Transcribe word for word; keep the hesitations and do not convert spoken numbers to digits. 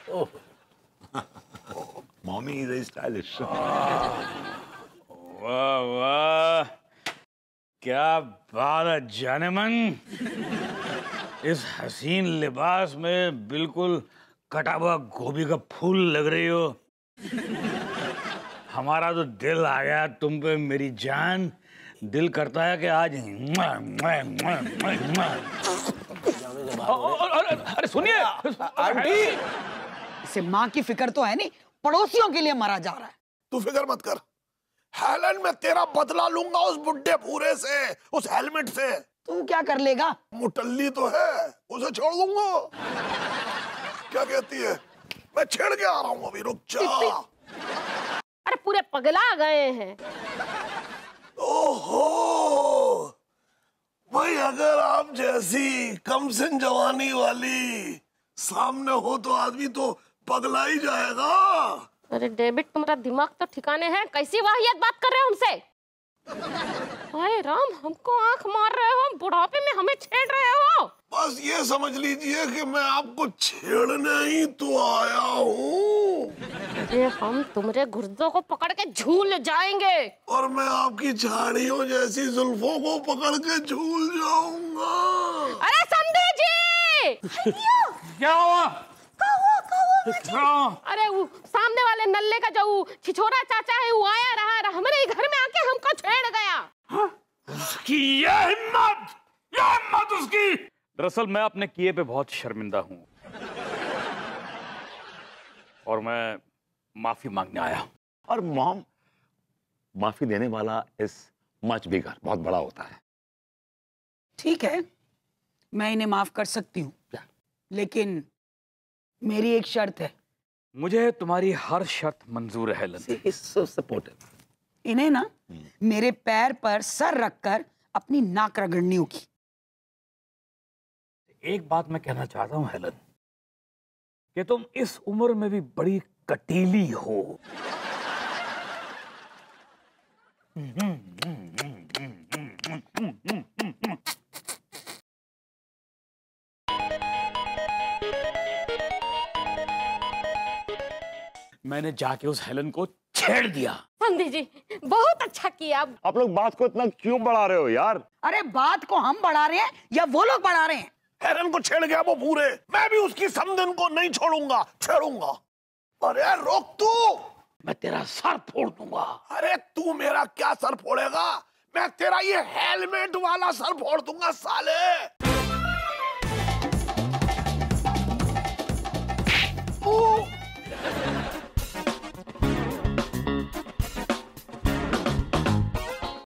Mommy is stylish. वाह वाह, क्या बात है जानेमन। इस हसीन लिबास में बिल्कुल कटा हुआ गोभी का फूल लग रही हो। हमारा तो दिल आ गया तुम पे मेरी जान। दिल करता है कि आज अरे सुनिए आंटी, इसे माँ की फिक्र तो है नहीं, पड़ोसियों के लिए मरा जा रहा है। तू फिक्र मत कर हेलन, मैं तेरा बदला लूंगा उस बुड्ढे भूरे से, उस हेलमेट से। तू क्या कर लेगा? मुटल्ली तो है, उसे छोड़ दूंगा। क्या कहती है? मैं छेड़ के आ रहा हूँ अभी, रुक जा। अरे पूरे पगला गए हैं। ओहो भाई, अगर आप जैसी कमसिन जवानी वाली सामने हो तो आदमी तो पगला ही जाएगा। अरे डेविड, तुम्हारा दिमाग तो ठिकाने है? कैसी वाहियात बात कर रहे हो हमसे? हाय राम, हमको आंख मार रहे हो, बुढ़ापे में हमें छेड़ रहे हो। बस ये समझ लीजिए कि मैं आपको छेड़ने ही तो आया हूँ। अरे हम तुम्हारे गुर्दों को पकड़ के झूल जाएंगे। और मैं आपकी झाड़ियों जैसी जुल्फों को पकड़ के झूल जाऊंगा। अरे समधे जी! क्या हुआ? अरे वो सामने वाले नल्ले का जो छिछोरा चाचा है वो आया रहा, हमारे घर में आके हमको छेड़ गया। हाँ? उसकी ये हिम्मत, ये हिम्मत उसकी। दरअसल मैं अपने किए पे बहुत शर्मिंदा हूँ और मैं माफी मांगने आया। और मॉम, माफी देने वाला इस मच बिगर बहुत बड़ा होता है। ठीक है, मैं इन्हें माफ कर सकती हूँ, लेकिन मेरी एक शर्त है। मुझे तुम्हारी हर शर्त मंजूर है हेलन। so supportive। इन्हें ना मेरे पैर पर सर रखकर अपनी नाक रगड़नी होगी। एक बात मैं कहना चाहता हूँ हेलन, कि तुम इस उम्र में भी बड़ी कटीली हो। मैंने जाके उस हेलन को छेड़ दिया। समधे जी, बहुत अच्छा किया। आप लोग बात को इतना क्यों बढ़ा रहे हो यार? अरे बात को हम बढ़ा रहे हैं या वो लोग बढ़ा रहे हैं? हेलन को छेड़ गया वो भूरे, मैं भी उसकी समधन को नहीं छोड़ूंगा, छेड़ूंगा। अरे रोक तू, मैं तेरा सर फोड़ दूंगा। अरे तू मेरा क्या सर फोड़ेगा? मैं तेरा ये हेलमेट वाला सर फोड़ दूंगा साले।